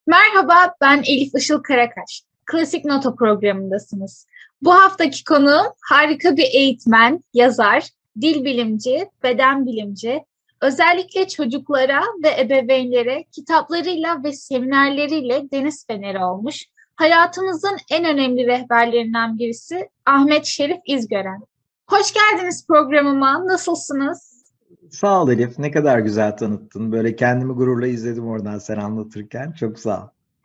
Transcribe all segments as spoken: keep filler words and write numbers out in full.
Merhaba, ben Elif Işıl Karakaş. Klasik Nota programındasınız. Bu haftaki konuğum harika bir eğitmen, yazar, dil bilimci, beden bilimci. Özellikle çocuklara ve ebeveynlere kitaplarıyla ve seminerleriyle deniz feneri olmuş. Hayatımızın en önemli rehberlerinden birisi Ahmet Şerif İzgören. Hoş geldiniz programıma. Nasılsınız? Sağ ol Elif. Ne kadar güzel tanıttın. Böyle kendimi gururla izledim oradan sen anlatırken. Çok sağ ol.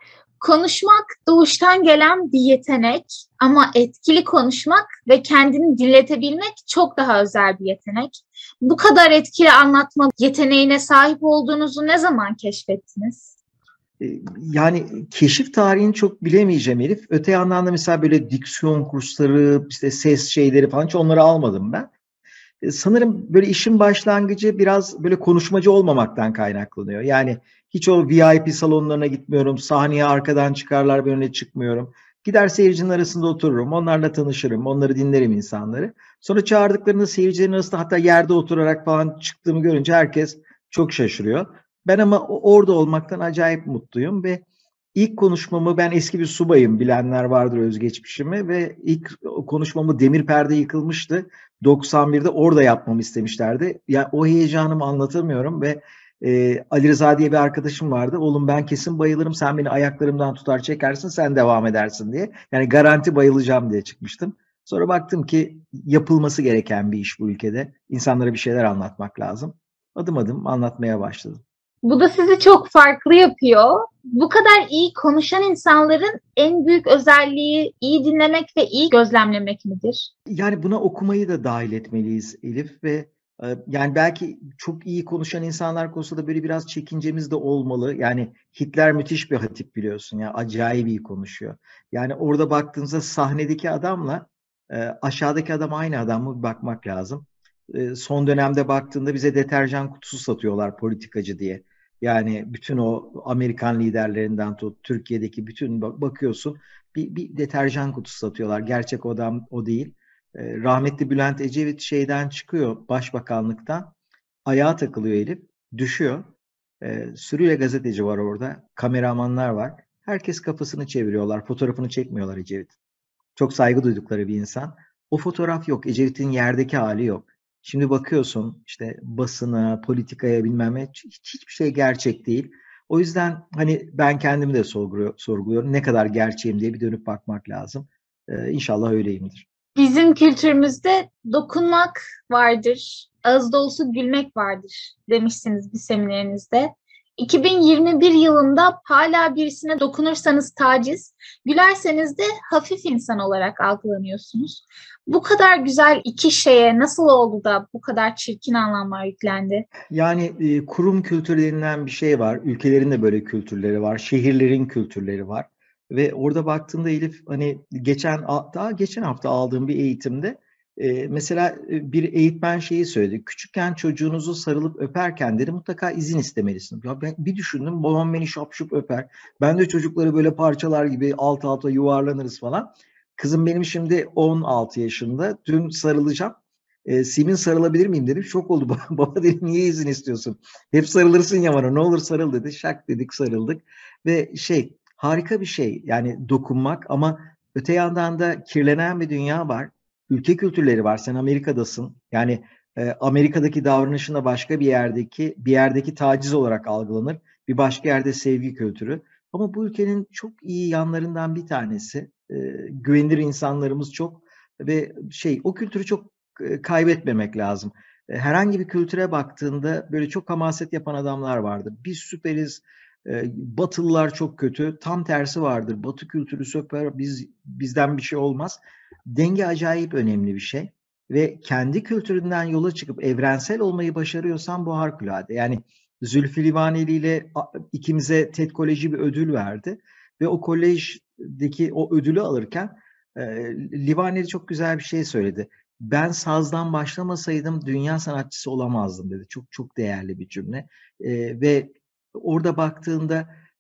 Konuşmak doğuştan gelen bir yetenek ama etkili konuşmak ve kendini dinletebilmek çok daha özel bir yetenek. Bu kadar etkili anlatma yeteneğine sahip olduğunuzu ne zaman keşfettiniz? Ee, Yani keşif tarihini çok bilemeyeceğim Elif. Öte yandan da mesela böyle diksiyon kursları, işte ses şeyleri falan hiç onları almadım ben. Ee, Sanırım böyle işin başlangıcı biraz böyle konuşmacı olmamaktan kaynaklanıyor. Yani hiç o V I P salonlarına gitmiyorum. Sahneye arkadan çıkarlar, ben öne çıkmıyorum. Gider seyircinin arasında otururum. Onlarla tanışırım. Onları dinlerim insanları. Sonra çağırdıklarında seyircilerin arasında hatta yerde oturarak falan çıktığımı görünce herkes çok şaşırıyor. Ben ama o- orada olmaktan acayip mutluyum ve ilk konuşmamı ben eski bir subayım. Bilenler vardır özgeçmişimi ve ilk konuşmamı demir perde yıkılmıştı. doksan birde orada yapmamı istemişlerdi. Ya o heyecanımı anlatamıyorum ve e, Ali Rıza diye bir arkadaşım vardı. Oğlum ben kesin bayılırım. Sen beni ayaklarımdan tutar çekersin, sen devam edersin diye. Yani garanti bayılacağım diye çıkmıştım. Sonra baktım ki yapılması gereken bir iş bu ülkede. İnsanlara bir şeyler anlatmak lazım. Adım adım anlatmaya başladım. Bu da sizi çok farklı yapıyor. Bu kadar iyi konuşan insanların en büyük özelliği iyi dinlemek ve iyi gözlemlemek midir? Yani buna okumayı da dahil etmeliyiz Elif ve e, yani belki çok iyi konuşan insanlar konusunda böyle biraz çekincemiz de olmalı. Yani Hitler müthiş bir hatip biliyorsun ya, acayip iyi konuşuyor. Yani orada baktığımızda sahnedeki adamla e, aşağıdaki adam aynı adam mı, bir bakmak lazım. E, son dönemde baktığında bize deterjan kutusu satıyorlar politikacı diye. Yani bütün o Amerikan liderlerinden tut, Türkiye'deki bütün bak- bakıyorsun bir, bir deterjan kutusu satıyorlar. Gerçek adam o değil. E, rahmetli Bülent Ecevit şeyden çıkıyor, başbakanlıktan. Ayağa takılıyor Elif. Düşüyor. E, sürüyle gazeteci var orada. Kameramanlar var. Herkes kafasını çeviriyorlar. Fotoğrafını çekmiyorlar Ecevit. Çok saygı duydukları bir insan. O fotoğraf yok. Ecevit'in yerdeki hali yok. Şimdi bakıyorsun işte basına, politikaya bilmem ne, hiç, hiçbir şey gerçek değil. O yüzden hani ben kendimi de sorguluyor, sorguluyorum. Ne kadar gerçeğim diye bir dönüp bakmak lazım. Ee, İnşallah öyleyimdir. Bizim kültürümüzde dokunmak vardır, ağız dolusu gülmek vardır demişsiniz bir seminerinizde. iki bin yirmi bir yılında hala birisine dokunursanız taciz, gülerseniz de hafif insan olarak algılanıyorsunuz. Bu kadar güzel iki şeye nasıl oldu da bu kadar çirkin anlamlar yüklendi? Yani e, kurum kültürü denilen bir şey var. Ülkelerin de böyle kültürleri var. Şehirlerin kültürleri var. Ve orada baktığında Elif, hani geçen daha geçen hafta aldığım bir eğitimde e, mesela e, bir eğitmen şeyi söyledi. Küçükken çocuğunuzu sarılıp öperken dedi mutlaka izin istemelisiniz. Ya ben bir düşündüm, babam beni şapşup öper. Ben de çocukları böyle parçalar gibi alt alta yuvarlanırız falan. Kızım benim şimdi on altı yaşında. Dün sarılacağım. E, Simin sarılabilir miyim dedim. Şok oldu. Baba dedi niye izin istiyorsun? Hep sarılırsın ya bana. Ne olur sarıl dedi. Şak dedik, sarıldık. Ve şey, harika bir şey. Yani dokunmak, ama öte yandan da kirlenen bir dünya var. Ülke kültürleri var. Sen Amerika'dasın. Yani e, Amerika'daki davranışında başka bir yerdeki bir yerdeki taciz olarak algılanır. Bir başka yerde sevgi kültürü. Ama bu ülkenin çok iyi yanlarından bir tanesi. E, güvenilir insanlarımız çok ve şey, o kültürü çok e, kaybetmemek lazım. E, herhangi bir kültüre baktığında böyle çok hamaset yapan adamlar vardır. Biz süperiz, e, Batılılar çok kötü. Tam tersi vardır. Batı kültürü süper, biz bizden bir şey olmaz. Denge acayip önemli bir şey. Ve kendi kültüründen yola çıkıp evrensel olmayı başarıyorsan bu harikulade. Yani Zülfü Livaneli ile ikimize TED Koleji bir ödül verdi. Ve o kolejdeki o ödülü alırken e, Livaneli çok güzel bir şey söyledi. Ben sazdan başlamasaydım dünya sanatçısı olamazdım dedi. Çok çok değerli bir cümle. Ee, ve orada baktığında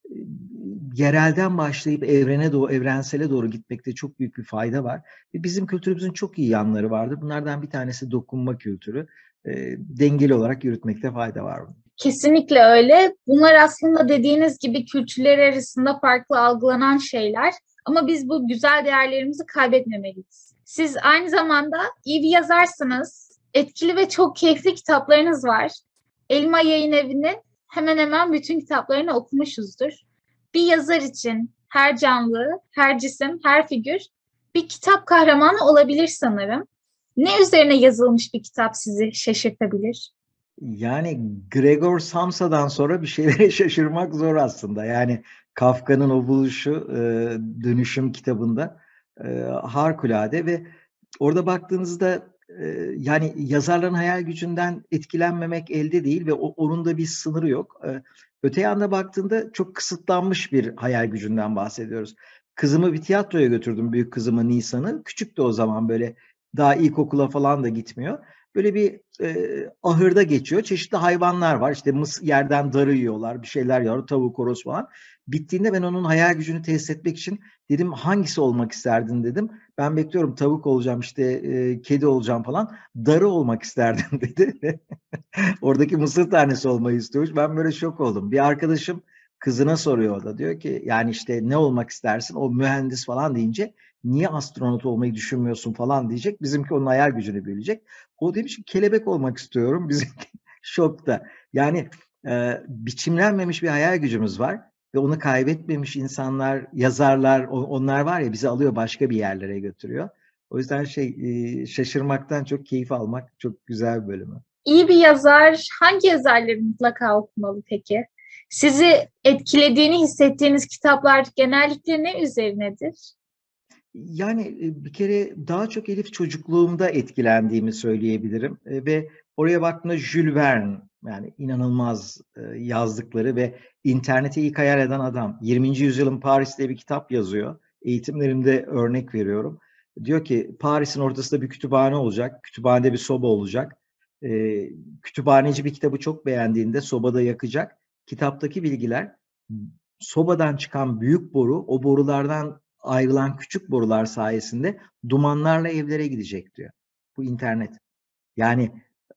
yerelden başlayıp evrene doğru, evrensele doğru gitmekte çok büyük bir fayda var. Ve bizim kültürümüzün çok iyi yanları vardır. Bunlardan bir tanesi dokunma kültürü. E, dengeli olarak yürütmekte fayda var. Kesinlikle öyle. Bunlar aslında dediğiniz gibi kültürler arasında farklı algılanan şeyler. Ama biz bu güzel değerlerimizi kaybetmemeliyiz. Siz aynı zamanda iyi bir yazarsınız. Etkili ve çok keyifli kitaplarınız var. Elma Yayın Evi'nin hemen hemen bütün kitaplarını okumuşuzdur. Bir yazar için her canlı, her cisim, her figür bir kitap kahramanı olabilir sanırım. Ne üzerine yazılmış bir kitap sizi şaşırtabilir? Yani Gregor Samsa'dan sonra bir şeylere şaşırmak zor aslında. Yani Kafka'nın o buluşu e, Dönüşüm kitabında e, harikulade ve orada baktığınızda e, yani yazarların hayal gücünden etkilenmemek elde değil ve o, onun da bir sınırı yok. E, öte yanda baktığında çok kısıtlanmış bir hayal gücünden bahsediyoruz. Kızımı bir tiyatroya götürdüm, büyük kızımı Nisan'ı. Küçüktü o zaman, böyle daha ilkokula falan da gitmiyor. Böyle bir e, ahırda geçiyor. Çeşitli hayvanlar var. İşte mıs yerden darı yiyorlar, bir şeyler yiyorlar, tavuk, horoz falan. Bittiğinde ben onun hayal gücünü test etmek için dedim, hangisi olmak isterdin dedim. Ben bekliyorum, tavuk olacağım, işte e, kedi olacağım falan. Darı olmak isterdim dedi. Oradaki mısır tanesi olmayı istiyormuş. Ben böyle şok oldum. Bir arkadaşım kızına soruyor, o da diyor ki yani işte ne olmak istersin? O mühendis falan deyince niye astronot olmayı düşünmüyorsun falan diyecek. Bizimki onun hayal gücünü bölecek. O demiş ki kelebek olmak istiyorum. Bizimki şokta. Yani e, biçimlenmemiş bir hayal gücümüz var ve onu kaybetmemiş insanlar, yazarlar, onlar var ya, bizi alıyor başka bir yerlere götürüyor. O yüzden şey e, şaşırmaktan çok keyif almak çok güzel bir bölümü. İyi bir yazar hangi yazarları mutlaka okumalı peki? Sizi etkilediğini hissettiğiniz kitaplar genellikle ne üzerinedir? Yani e, bir kere daha çok Elif çocukluğumda etkilendiğimi söyleyebilirim. E, ve oraya baktığımda Jules Verne, yani inanılmaz e, yazdıkları ve internete ilk hayal eden adam. yirminci yüzyılın Paris'te bir kitap yazıyor. Eğitimlerimde örnek veriyorum. Diyor ki Paris'in ortasında bir kütüphane olacak. Kütüphanede bir soba olacak. E, kütüphaneci bir kitabı çok beğendiğinde sobada yakacak. Kitaptaki bilgiler, sobadan çıkan büyük boru, o borulardan ayrılan küçük borular sayesinde dumanlarla evlere gidecek diyor. Bu internet. Yani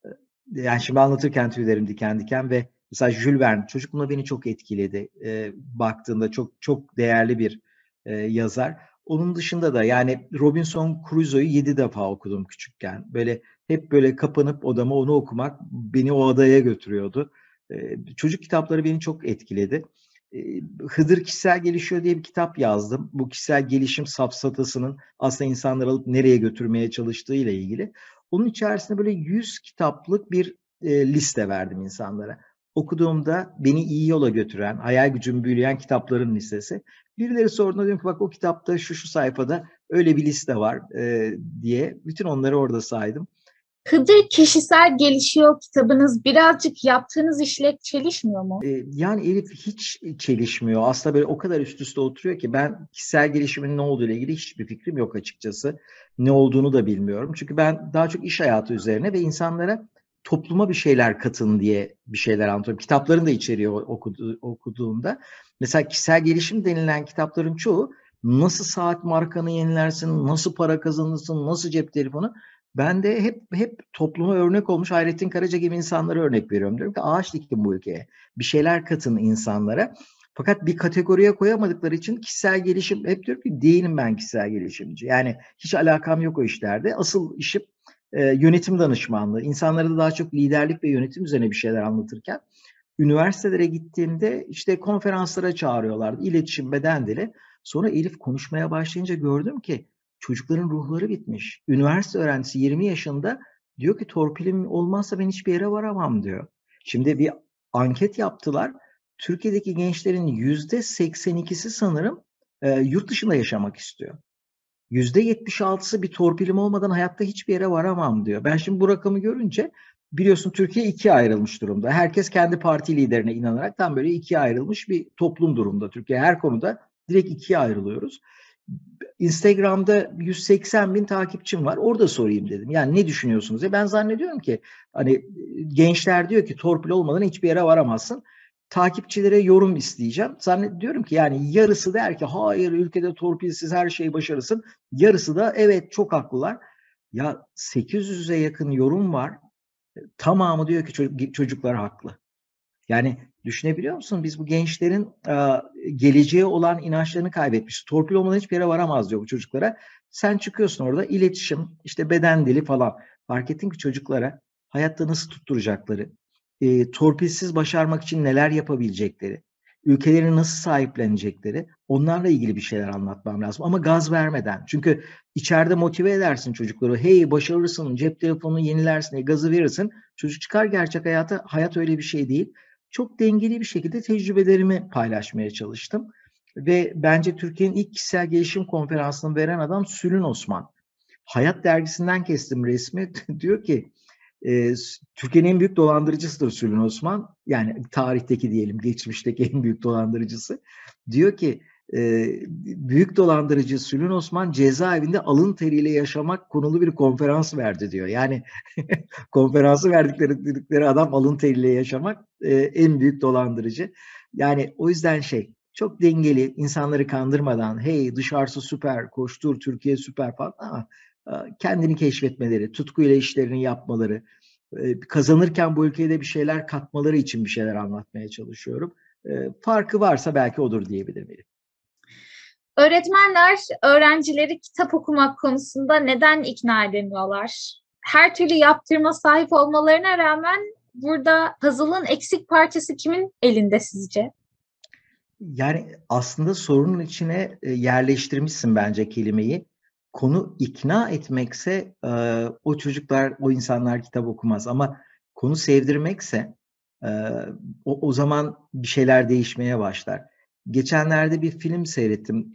yani şimdi anlatırken tüylerim diken diken ve mesela Jules Verne çocukluğumda beni çok etkiledi. E, baktığında çok çok değerli bir e, yazar. Onun dışında da yani Robinson Crusoe'yu yedi defa okudum küçükken. Böyle hep böyle kapanıp odama onu okumak beni o adaya götürüyordu. E, çocuk kitapları beni çok etkiledi. E, Hıdır Kişisel Gelişiyor diye bir kitap yazdım. Bu kişisel gelişim safsatasının aslında insanları alıp nereye götürmeye çalıştığıyla ilgili. Onun içerisinde böyle yüz kitaplık bir e, liste verdim insanlara. Okuduğumda beni iyi yola götüren, hayal gücümü büyüleyen kitapların listesi. Birileri sorduğunda diyorum ki bak o kitapta şu şu sayfada öyle bir liste var e, diye. Bütün onları orada saydım. Hıdır Kişisel Gelişiyor kitabınız birazcık yaptığınız işle çelişmiyor mu? E, yani Elif hiç çelişmiyor. Aslında böyle o kadar üst üste oturuyor ki ben kişisel gelişimin ne olduğu ile ilgili hiçbir fikrim yok açıkçası. Ne olduğunu da bilmiyorum. Çünkü ben daha çok iş hayatı üzerine ve insanlara topluma bir şeyler katın diye bir şeyler anlatıyorum. Kitapların da içeriyor okudu, okuduğumda. Mesela kişisel gelişim denilen kitapların çoğu nasıl saat markanı yenilersin, nasıl para kazanırsın, nasıl cep telefonu. Ben de hep hep topluma örnek olmuş Hayrettin Karaca gibi insanlara örnek veriyorum. Diyorum ki ağaç dikin bu ülkeye. Bir şeyler katın insanlara. Fakat bir kategoriye koyamadıkları için kişisel gelişim, hep diyorum ki değilim ben kişisel gelişimci. Yani hiç alakam yok o işlerde. Asıl işim e, yönetim danışmanlığı. İnsanlara da daha çok liderlik ve yönetim üzerine bir şeyler anlatırken üniversitelere gittiğimde işte konferanslara çağırıyorlardı. İletişim, beden dili. Sonra Elif konuşmaya başlayınca gördüm ki çocukların ruhları bitmiş. Üniversite öğrencisi yirmi yaşında diyor ki torpilim olmazsa ben hiçbir yere varamam diyor. Şimdi bir anket yaptılar. Türkiye'deki gençlerin yüzde seksen ikisi sanırım e, yurt dışında yaşamak istiyor. yüzde yetmiş altısı bir torpilim olmadan hayatta hiçbir yere varamam diyor. Ben şimdi bu rakamı görünce, biliyorsun Türkiye ikiye ayrılmış durumda. Herkes kendi parti liderine inanarak tam böyle ikiye ayrılmış bir toplum durumda. Türkiye her konuda direkt ikiye ayrılıyoruz. Instagram'da yüz seksen bin takipçim var. Orada sorayım dedim. Yani ne düşünüyorsunuz diye. Ben zannediyorum ki hani gençler diyor ki torpil olmadan hiçbir yere varamazsın. takipçilere yorum isteyeceğim. Zannediyorum ki yani yarısı der ki hayır ülkede torpilsiz her şey başarısın. Yarısı da evet çok haklılar. Ya sekiz yüze yakın yorum var. Tamamı diyor ki çocuk, çocuklar haklı. Yani düşünebiliyor musun? Biz bu gençlerin e, geleceğe olan inançlarını kaybetmişiz. Torpil olmadan hiçbir yere varamaz diyor bu çocuklara. Sen çıkıyorsun orada iletişim, işte beden dili falan. Fark ettin ki çocuklara hayatta nasıl tutturacakları, e, torpilsiz başarmak için neler yapabilecekleri, ülkelerini nasıl sahiplenecekleri, onlarla ilgili bir şeyler anlatmam lazım. Ama gaz vermeden. Çünkü içeride motive edersin çocukları. Hey başarırsın, cep telefonunu yenilersin, e, gazı verirsin. Çocuk çıkar gerçek hayata. Hayat öyle bir şey değil. Çok dengeli bir şekilde tecrübelerimi paylaşmaya çalıştım. Ve bence Türkiye'nin ilk kişisel gelişim konferansını veren adam Sülün Osman. Hayat dergisinden kestim resmi. Diyor ki e, Türkiye'nin en büyük dolandırıcısıdır Sülün Osman. Yani tarihteki diyelim, geçmişteki en büyük dolandırıcısı. Diyor ki e, büyük dolandırıcı Sülün Osman cezaevinde alın teriyle yaşamak konulu bir konferans verdi diyor. Yani konferansı verdikleri dedikleri adam alın teriyle yaşamak e, en büyük dolandırıcı. Yani o yüzden şey çok dengeli, insanları kandırmadan hey dışarısı süper, koştur Türkiye süper falan ama e, kendini keşfetmeleri, tutkuyla işlerini yapmaları, e, kazanırken bu ülkeye bir şeyler katmaları için bir şeyler anlatmaya çalışıyorum. E, farkı varsa belki odur diyebilirim. Öğretmenler öğrencileri kitap okumak konusunda neden ikna edemiyorlar? Her türlü yaptırıma sahip olmalarına rağmen burada puzzle'ın eksik parçası kimin elinde sizce? Yani aslında sorunun içine e, yerleştirmişsin bence kelimeyi. Konu ikna etmekse e, o çocuklar, o insanlar kitap okumaz. Ama konu sevdirmekse e, o, o zaman bir şeyler değişmeye başlar. Geçenlerde bir film seyrettim.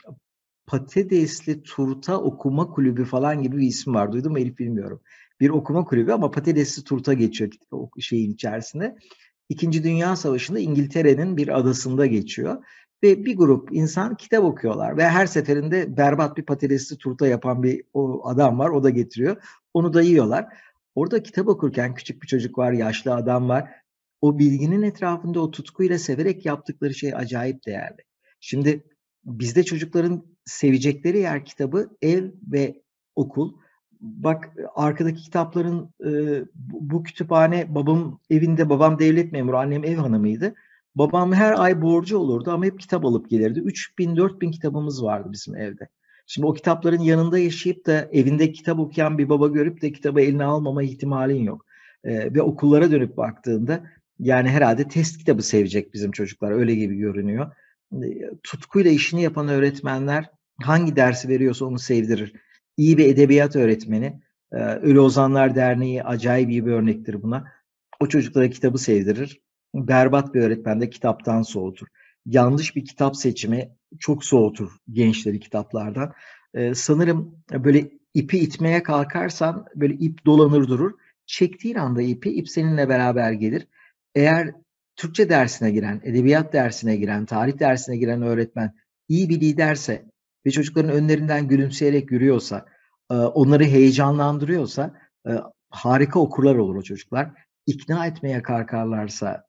Patatesli Turta Okuma Kulübü falan gibi bir isim var. Duydun mu Elif bilmiyorum. Bir okuma kulübü ama patatesli turta geçiyor o şeyin içerisinde. İkinci Dünya Savaşı'nda İngiltere'nin bir adasında geçiyor. Ve bir grup insan kitap okuyorlar. Ve her seferinde berbat bir patatesli turta yapan bir o adam var. O da getiriyor. Onu da yiyorlar. Orada kitap okurken küçük bir çocuk var, yaşlı adam var. O bilginin etrafında o tutkuyla severek yaptıkları şey acayip değerli. Şimdi bizde çocukların sevecekleri yer kitabı, ev ve okul. Bak arkadaki kitapların e, bu, bu kütüphane babam evinde, babam devlet memuru, annem ev hanımıydı. Babam her ay borcu olurdu ama hep kitap alıp gelirdi. üç bin dört bin kitabımız vardı bizim evde. Şimdi o kitapların yanında yaşayıp da evinde kitap okuyan bir baba görüp de kitabı eline almama ihtimalin yok. E, ve okullara dönüp baktığında yani herhalde test kitabı sevecek bizim çocuklar öyle gibi görünüyor. E, tutkuyla işini yapan öğretmenler hangi dersi veriyorsa onu sevdirir. İyi bir edebiyat öğretmeni, e, Ölü Ozanlar Derneği acayip iyi bir örnektir buna. O çocuklara kitabı sevdirir. Berbat bir öğretmen de kitaptan soğutur. Yanlış bir kitap seçimi çok soğutur gençleri kitaplardan. E, sanırım böyle ipi itmeye kalkarsan böyle ip dolanır durur. Çektiğin anda ipi, ip seninle beraber gelir. Eğer Türkçe dersine giren, edebiyat dersine giren, tarih dersine giren öğretmen iyi bir liderse ve çocukların önlerinden gülümseyerek yürüyorsa, onları heyecanlandırıyorsa harika okurlar olur o çocuklar. İkna etmeye kalkarlarsa,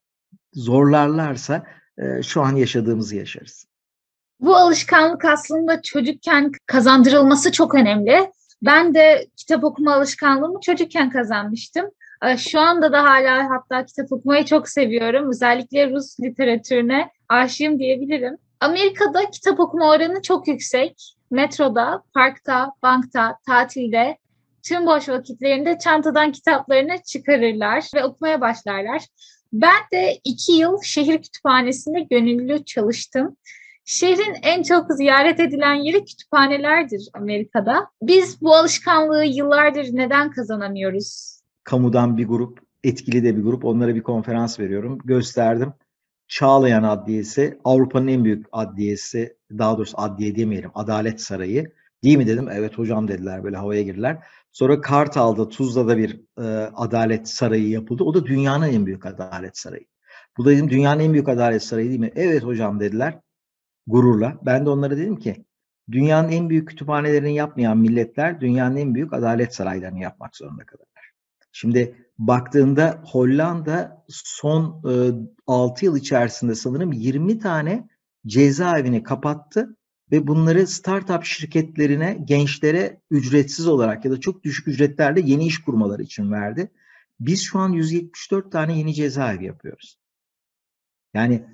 zorlarlarsa şu an yaşadığımızı yaşarız. Bu alışkanlık aslında çocukken kazandırılması çok önemli. Ben de kitap okuma alışkanlığımı çocukken kazanmıştım. Şu anda da hala hatta kitap okumayı çok seviyorum. Özellikle Rus literatürüne aşığım diyebilirim. Amerika'da kitap okuma oranı çok yüksek. Metroda, parkta, bankta, tatilde tüm boş vakitlerinde çantadan kitaplarını çıkarırlar ve okumaya başlarlar. Ben de iki yıl şehir kütüphanesinde gönüllü çalıştım. Şehrin en çok ziyaret edilen yeri kütüphanelerdir Amerika'da. Biz bu alışkanlığı yıllardır neden kazanamıyoruz? Kamudan bir grup, etkili de bir grup. Onlara bir konferans veriyorum. Gösterdim. Çağlayan Adliyesi, Avrupa'nın en büyük adliyesi, daha doğrusu adliye demeyelim, Adalet Sarayı. Değil mi dedim. Evet hocam dediler, böyle havaya girdiler. Sonra Kartal'da, Tuzla'da bir e, Adalet Sarayı yapıldı. O da dünyanın en büyük Adalet Sarayı. Bu da dedim dünyanın en büyük Adalet Sarayı değil mi? Evet hocam dediler gururla. Ben de onlara dedim ki dünyanın en büyük kütüphanelerini yapmayan milletler dünyanın en büyük adalet saraylarını yapmak zorunda kalırlar. Şimdi baktığında Hollanda son e, altı yıl içerisinde sanırım yirmi tane cezaevini kapattı ve bunları startup şirketlerine, gençlere ücretsiz olarak ya da çok düşük ücretlerle yeni iş kurmaları için verdi. Biz şu an yüz yetmiş dört tane yeni cezaevi yapıyoruz. Yani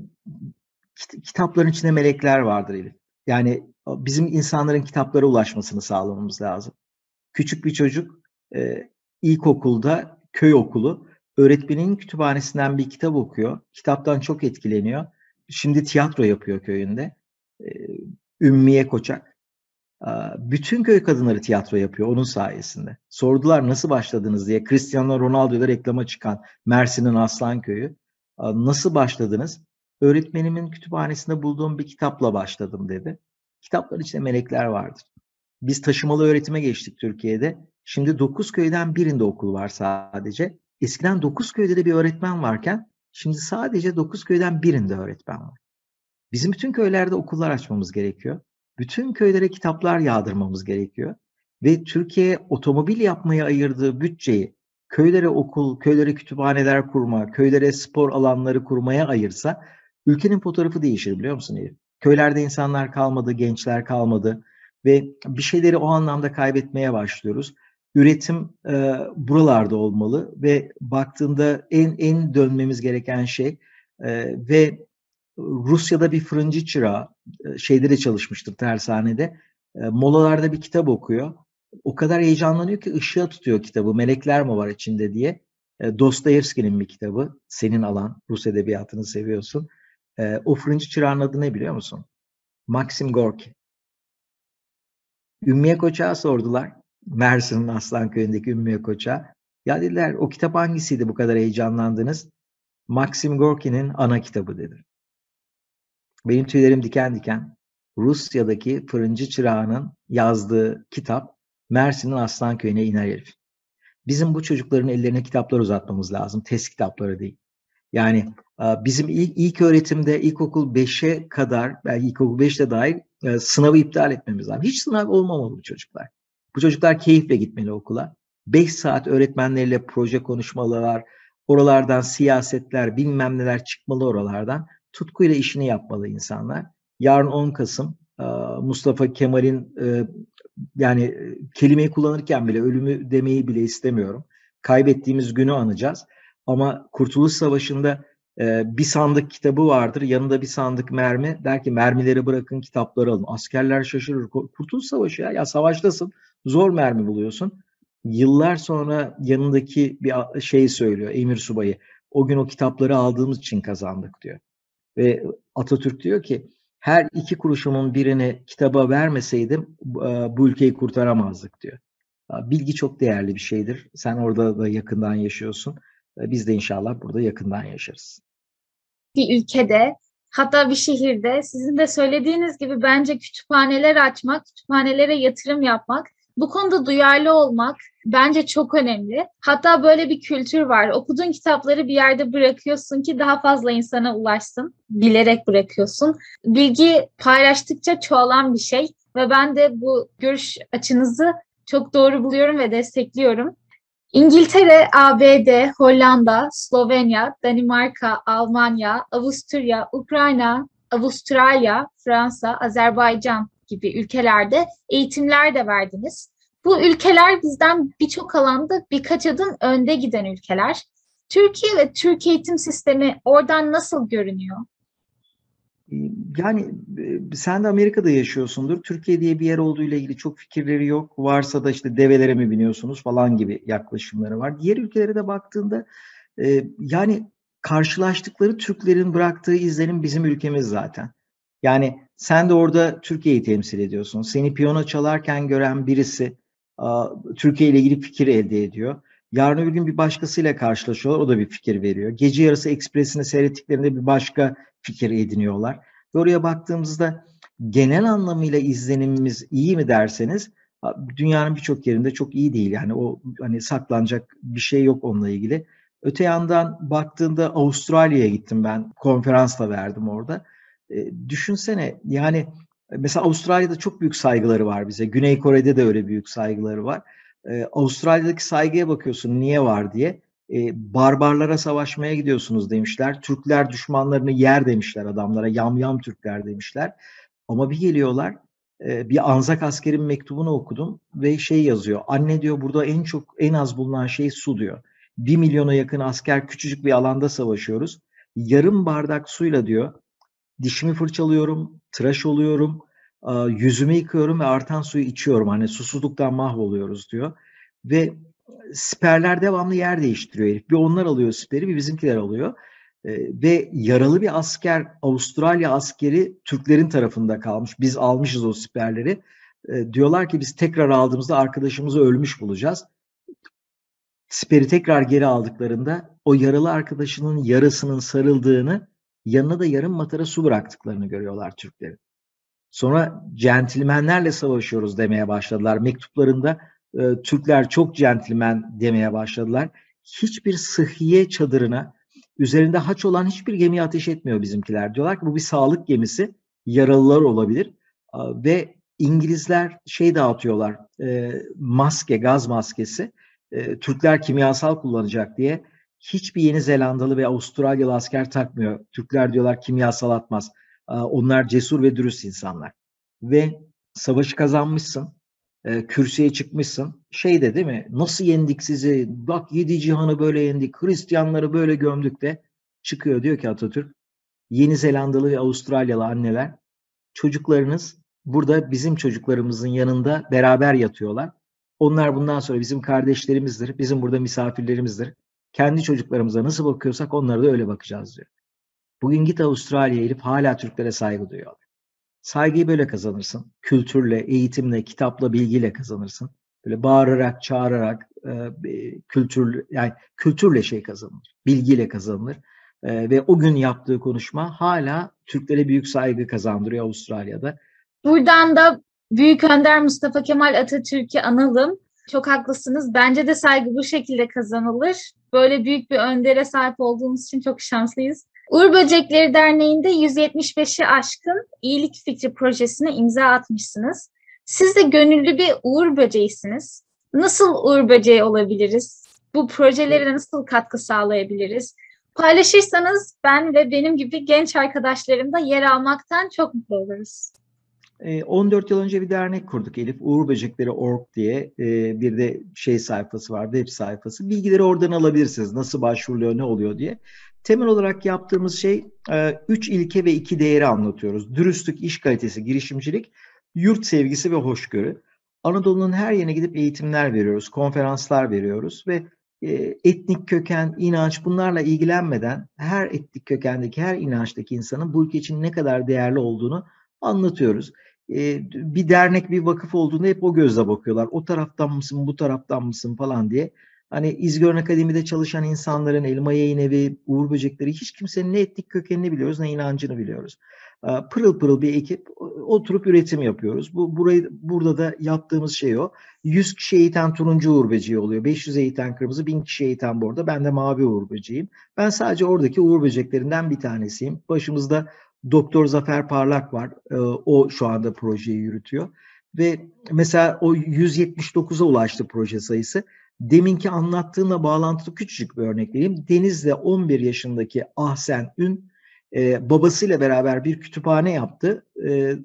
kitapların içinde melekler vardır Elif. Yani bizim insanların kitaplara ulaşmasını sağlamamız lazım. Küçük bir çocuk e, ilkokulda, köy okulu, öğretmenin kütüphanesinden bir kitap okuyor. Kitaptan çok etkileniyor. Şimdi tiyatro yapıyor köyünde. E, Ümmiye Koçak. E, bütün köy kadınları tiyatro yapıyor onun sayesinde. Sordular nasıl başladınız diye. Cristiano Ronaldo'da reklama çıkan Mersin'in Aslanköy'ü. E, nasıl başladınız? Öğretmenimin kütüphanesinde bulduğum bir kitapla başladım dedi. Kitapların içinde melekler vardır. Biz taşımalı öğretime geçtik Türkiye'de. Şimdi dokuz köyden birinde okul var sadece. Eskiden dokuz köyde de bir öğretmen varken şimdi sadece dokuz köyden birinde öğretmen var. Bizim bütün köylerde okullar açmamız gerekiyor. Bütün köylere kitaplar yağdırmamız gerekiyor. Ve Türkiye otomobil yapmaya ayırdığı bütçeyi köylere okul, köylere kütüphaneler kurma, köylere spor alanları kurmaya ayırsa ülkenin fotoğrafı değişir biliyor musun Elif? Köylerde insanlar kalmadı, gençler kalmadı ve bir şeyleri o anlamda kaybetmeye başlıyoruz. Üretim e, buralarda olmalı ve baktığında en en dönmemiz gereken şey e, ve Rusya'da bir fırıncı çırağı şeyde de çalışmıştır tersanede. Molalarda bir kitap okuyor. O kadar heyecanlanıyor ki ışığa tutuyor kitabı. Melekler mi var içinde diye. Dostoyevski'nin bir kitabı. Senin alan. Rus edebiyatını seviyorsun. O fırıncı çırağın adı ne biliyor musun? Maxim Gorki. Ümmiye Koçak'a sordular. Mersin'in Aslanköy'ündeki Ümmiye Koçak'a. Ya dediler o kitap hangisiydi bu kadar heyecanlandınız? Maxim Gorki'nin ana kitabı dedi. Benim tüylerim diken diken. Rusya'daki fırıncı çırağının yazdığı kitap Mersin'in Aslanköy'üne iner herif. Bizim bu çocukların ellerine kitaplar uzatmamız lazım. Test kitapları değil. Yani bizim ilk, ilk öğretimde ilkokul beşe kadar, belki ilkokul beşte dahil sınavı iptal etmemiz lazım. Hiç sınav olmamalı bu çocuklar. Bu çocuklar keyifle gitmeli okula. beş saat öğretmenleriyle proje konuşmalar, oralardan siyasetler, bilmem neler çıkmalı oralardan. Tutkuyla işini yapmalı insanlar. Yarın on Kasım Mustafa Kemal'in yani kelimeyi kullanırken bile ölümü demeyi bile istemiyorum. Kaybettiğimiz günü anacağız. Ama Kurtuluş Savaşı'nda e, bir sandık kitabı vardır. Yanında bir sandık mermi. Der ki mermileri bırakın kitapları alın. Askerler şaşırır. Kurtuluş Savaşı ya. Ya savaştasın. Zor mermi buluyorsun. Yıllar sonra yanındaki bir şey söylüyor. Emir subayı. O gün o kitapları aldığımız için kazandık diyor. Ve Atatürk diyor ki her iki kuruşumun birini kitaba vermeseydim bu ülkeyi kurtaramazdık diyor. Bilgi çok değerli bir şeydir. Sen orada da yakından yaşıyorsun. Biz de inşallah burada yakından yaşarız. Bir ülkede, hatta bir şehirde sizin de söylediğiniz gibi bence kütüphaneler açmak, kütüphanelere yatırım yapmak, bu konuda duyarlı olmak bence çok önemli. Hatta böyle bir kültür var. Okuduğun kitapları bir yerde bırakıyorsun ki daha fazla insana ulaşsın. Bilerek bırakıyorsun. Bilgi paylaştıkça çoğalan bir şey ve ben de bu görüş açınızı çok doğru buluyorum ve destekliyorum. İngiltere, A B D, Hollanda, Slovenya, Danimarka, Almanya, Avusturya, Ukrayna, Avustralya, Fransa, Azerbaycan gibi ülkelerde eğitimler de verdiniz. Bu ülkeler bizden birçok alanda birkaç adım önde giden ülkeler. Türkiye ve Türk eğitim sistemi oradan nasıl görünüyor? Yani sen de Amerika'da yaşıyorsundur. Türkiye diye bir yer olduğu ile ilgili çok fikirleri yok. Varsa da işte develere mi biniyorsunuz falan gibi yaklaşımları var. Diğer ülkelere de baktığında e, yani karşılaştıkları Türklerin bıraktığı izlenim bizim ülkemiz zaten. Yani sen de orada Türkiye'yi temsil ediyorsun. Seni piyano çalarken gören birisi a, Türkiye ile ilgili fikir elde ediyor. Yarın öbür gün bir başkasıyla karşılaşıyorlar. O da bir fikir veriyor. Gece yarısı Ekspres'ini seyrettiklerinde bir başka fikir ediniyorlar. Ve oraya baktığımızda genel anlamıyla izlenimimiz iyi mi derseniz dünyanın birçok yerinde çok iyi değil. Yani o hani saklanacak bir şey yok onunla ilgili. Öte yandan baktığında Avustralya'ya gittim ben. Konferans da verdim orada. E, düşünsene yani mesela Avustralya'da çok büyük saygıları var bize. Güney Kore'de de öyle büyük saygıları var. E, Avustralya'daki saygıya bakıyorsun niye var diye. E, barbarlara savaşmaya gidiyorsunuz demişler. Türkler düşmanlarını yer demişler adamlara. Yamyam Türkler demişler. Ama bir geliyorlar, e, bir Anzak askerin mektubunu okudum ve şey yazıyor. Anne diyor, burada en çok en az bulunan şey su diyor. Bir milyona yakın asker küçücük bir alanda savaşıyoruz. Yarım bardak suyla diyor dişimi fırçalıyorum, tıraş oluyorum, yüzümü yıkıyorum ve artan suyu içiyorum. Hani susuzluktan mahvoluyoruz diyor. Ve siperler devamlı yer değiştiriyor herif. Bir onlar alıyor siperi, bir bizimkiler alıyor. Ve yaralı bir asker, Avustralya askeri Türklerin tarafında kalmış. Biz almışız o siperleri. Diyorlar ki biz tekrar aldığımızda arkadaşımızı ölmüş bulacağız. Siperi tekrar geri aldıklarında o yaralı arkadaşının yarasının sarıldığını, yanına da yarım matara su bıraktıklarını görüyorlar Türklerin. Sonra centilmenlerle savaşıyoruz demeye başladılar. Mektuplarında e, Türkler çok centilmen demeye başladılar. Hiçbir sıhhiye çadırına üzerinde haç olan hiçbir gemiye ateş etmiyor bizimkiler. Diyorlar ki bu bir sağlık gemisi, yaralılar olabilir. E, ve İngilizler şey dağıtıyorlar, e, maske, gaz maskesi. E, Türkler kimyasal kullanacak diye hiçbir Yeni Zelandalı ve Avustralyalı asker takmıyor. Türkler diyorlar kimyasal atmaz. Onlar cesur ve dürüst insanlar. Ve savaşı kazanmışsın, e, kürsüye çıkmışsın. Şey de değil mi? Nasıl yendik sizi? Bak yedi cihanı böyle yendik, Hristiyanları böyle gömdük de çıkıyor diyor ki Atatürk. Yeni Zelandalı ve Avustralyalı anneler, çocuklarınız burada bizim çocuklarımızın yanında beraber yatıyorlar. Onlar bundan sonra bizim kardeşlerimizdir, bizim burada misafirlerimizdir. Kendi çocuklarımıza nasıl bakıyorsak onlara da öyle bakacağız diyor. Bugün git Avustralya'ya gidip hala Türklere saygı duyuyorlar. Saygıyı böyle kazanırsın. Kültürle, eğitimle, kitapla, bilgiyle kazanırsın. Böyle bağırarak, çağırarak, e, kültür, yani kültürle şey kazanılır. Bilgiyle kazanılır. E, ve o gün yaptığı konuşma hala Türklere büyük saygı kazandırıyor Avustralya'da. Buradan da Büyük Önder Mustafa Kemal Atatürk'ü analım. Çok haklısınız. Bence de saygı bu şekilde kazanılır. Böyle büyük bir öndere sahip olduğumuz için çok şanslıyız. Uğur Böcekleri Derneği'nde yüz yetmiş beşi aşkın iyilik fikri projesine imza atmışsınız. Siz de gönüllü bir uğur böceğisiniz. Nasıl uğur böceği olabiliriz? Bu projelere nasıl katkı sağlayabiliriz? Paylaşırsanız ben ve benim gibi genç arkadaşlarım da yer almaktan çok mutlu oluruz. on dört yıl önce bir dernek kurduk Elif. Uğur Böcekleri nokta org diye bir de şey sayfası var, web sayfası. Bilgileri oradan alabilirsiniz. Nasıl başvuruluyor, ne oluyor diye. Temel olarak yaptığımız şey üç ilke ve iki değeri anlatıyoruz. Dürüstlük, iş kalitesi, girişimcilik, yurt sevgisi ve hoşgörü. Anadolu'nun her yerine gidip eğitimler veriyoruz, konferanslar veriyoruz ve etnik köken, inanç bunlarla ilgilenmeden her etnik kökendeki, her inançtaki insanın bu ülke için ne kadar değerli olduğunu anlatıyoruz. Bir dernek, bir vakıf olduğunda hep o gözle bakıyorlar. O taraftan mısın, bu taraftan mısın falan diye. Hani İzgörn Akademi'de çalışan insanların, Elma Yayın Evi, Uğur Böcekleri, hiç kimsenin ne etnik kökenini biliyoruz ne inancını biliyoruz. Pırıl pırıl bir ekip, oturup üretim yapıyoruz. Bu burayı burada da yaptığımız şey o. yüz kişi eğiten turuncu Uğur Böceği oluyor. beş yüz eğiten kırmızı, bin kişi eğiten bordo. Ben de mavi Uğur Böceğiyim. Ben sadece oradaki Uğur Böceklerinden bir tanesiyim. Başımızda Doktor Zafer Parlak var. O şu anda projeyi yürütüyor. Ve mesela o yüz yetmiş dokuza ulaştı proje sayısı. Deminki anlattığımla bağlantılı küçücük bir örnek vereyim. Deniz'de on bir yaşındaki Ahsen Ün e, babasıyla beraber bir kütüphane yaptı. E,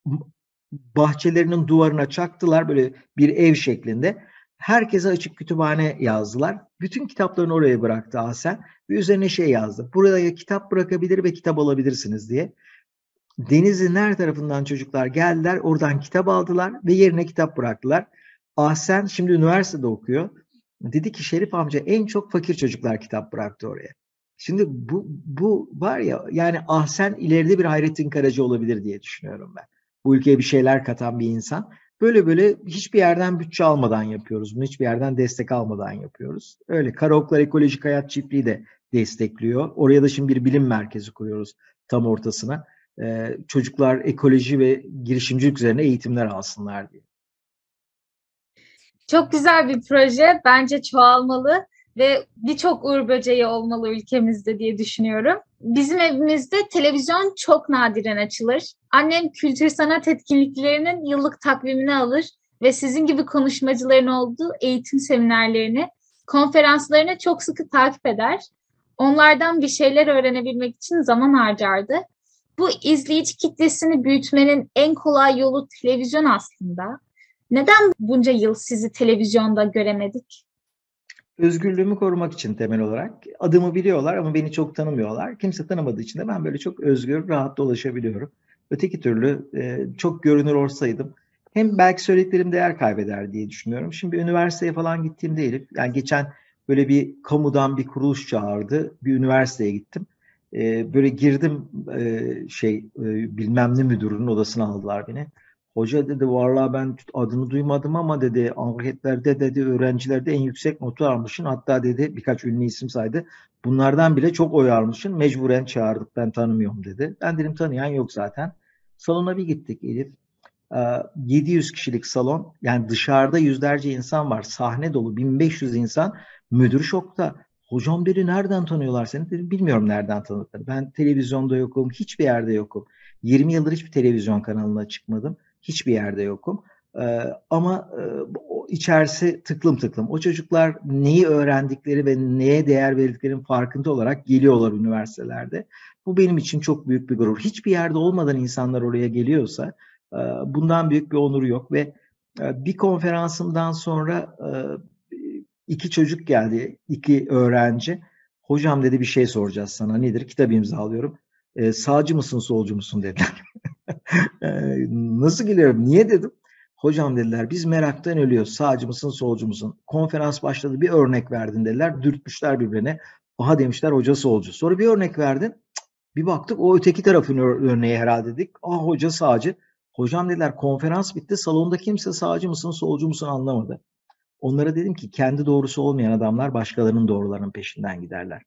bahçelerinin duvarına çaktılar böyle bir ev şeklinde. Herkese açık kütüphane yazdılar. Bütün kitaplarını oraya bıraktı Ahsen ve üzerine şey yazdı. Buraya kitap bırakabilir ve kitap alabilirsiniz diye. Denizli'nin her tarafından çocuklar geldiler, oradan kitap aldılar ve yerine kitap bıraktılar. Ahsen şimdi üniversitede okuyor. Dedi ki Şerif amca en çok fakir çocuklar kitap bıraktı oraya. Şimdi bu, bu var ya, yani Ahsen ileride bir Hayrettin Karaca olabilir diye düşünüyorum ben. Bu ülkeye bir şeyler katan bir insan. Böyle böyle hiçbir yerden bütçe almadan yapıyoruz bunu. Hiçbir yerden destek almadan yapıyoruz. Öyle Karaoklar Ekolojik Hayat Çiftliği de destekliyor. Oraya da şimdi bir bilim merkezi kuruyoruz tam ortasına. Ee, çocuklar ekoloji ve girişimcilik üzerine eğitimler alsınlar diye. Çok güzel bir proje. Bence çoğalmalı ve birçok uğur böceği olmalı ülkemizde diye düşünüyorum. Bizim evimizde televizyon çok nadiren açılır. Annem kültür sanat etkinliklerinin yıllık takvimini alır ve sizin gibi konuşmacıların olduğu eğitim seminerlerini Konferanslarını çok sıkı takip eder. Onlardan bir şeyler öğrenebilmek için zaman harcardı. Bu izleyici kitlesini büyütmenin en kolay yolu televizyon aslında. Neden bunca yıl sizi televizyonda göremedik? Özgürlüğümü korumak için temel olarak. Adımı biliyorlar ama beni çok tanımıyorlar. Kimse tanımadığı için de ben böyle çok özgür, rahat dolaşabiliyorum. Öteki türlü e, çok görünür olsaydım hem belki söylediklerim değer kaybeder diye düşünüyorum. Şimdi üniversiteye falan gittiğimde Elif, yani geçen böyle bir kamudan bir kuruluş çağırdı. Bir üniversiteye gittim. E, böyle girdim e, şey e, bilmem ne müdürünün odasına aldılar beni. Hoca dedi vallahi ben adını duymadım ama dedi anketlerde dedi öğrencilerde en yüksek notu almışsın. Hatta dedi birkaç ünlü isim saydı. Bunlardan bile çok oy almışsın. Mecburen çağırdık ben tanımıyorum dedi. Ben dedim tanıyan yok zaten. Salona bir gittik Elif. yedi yüz kişilik salon yani dışarıda yüzlerce insan var. Sahne dolu bin beş yüz insan. Müdür şokta. Hocam dedi nereden tanıyorlar seni? Dedim bilmiyorum nereden tanıdıkları. Ben televizyonda yokum. Hiçbir yerde yokum. yirmi yıldır hiçbir televizyon kanalına çıkmadım. Hiçbir yerde yokum. Ee, ama e, o içerisi tıklım tıklım. O çocuklar neyi öğrendikleri ve neye değer verdiklerinin farkında olarak geliyorlar üniversitelerde. Bu benim için çok büyük bir gurur. Hiçbir yerde olmadan insanlar oraya geliyorsa e, bundan büyük bir onuru yok ve e, bir konferansımdan sonra e, iki çocuk geldi, iki öğrenci. Hocam dedi bir şey soracağız sana. Nedir? Kitap imzalıyorum. E, sağcı mısın, solcu musun dediler. Nasıl geliyorum? Niye dedim? Hocam dediler biz meraktan ölüyoruz. Sağcı mısın, solcu musun? Konferans başladı bir örnek verdin dediler. Dürtmüşler birbirine. Aha demişler hoca solcu. Sonra bir örnek verdin. Bir baktık o öteki tarafın örneği herhalde dedik. Ah hoca sağcı. Hocam dediler konferans bitti. Salonda kimse sağcı mısın, solcu musun anlamadı. Onlara dedim ki kendi doğrusu olmayan adamlar başkalarının doğrularının peşinden giderler.